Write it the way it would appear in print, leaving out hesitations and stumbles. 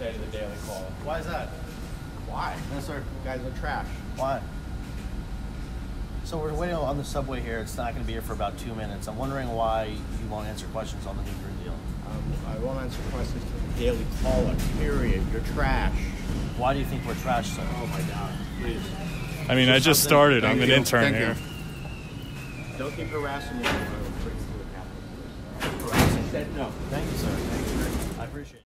say to the Daily Caller. Why is that? Why? Yes, sir. You guys are trash. Why? So we're waiting on the subway here. It's not going to be here for about 2 minutes. I'm wondering why you won't answer questions on the new Green Deal. I won't answer questions to the Daily Caller, period. You're trash. Why do you think we're trash, sir? Oh, my God. Please. I mean, I just started. I'm an intern here. Don't keep harassing me. Harassing said no. Thank you, sir. Thank you. I appreciate it.